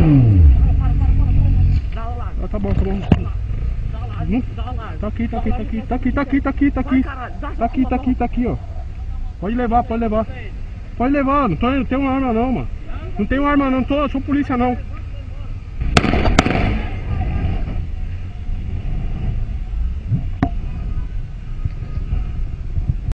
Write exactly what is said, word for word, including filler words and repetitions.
Ah, tá bom, tá bom. Não, tá aqui, tá aqui, tá aqui, tá aqui, tá aqui, tá aqui, tá aqui. Tá aqui, tá aqui, tá aqui, ó. Pode levar, pode levar. Pode levar, não tô, não tenho arma não, mano. Não tenho arma não, tô, sou polícia não.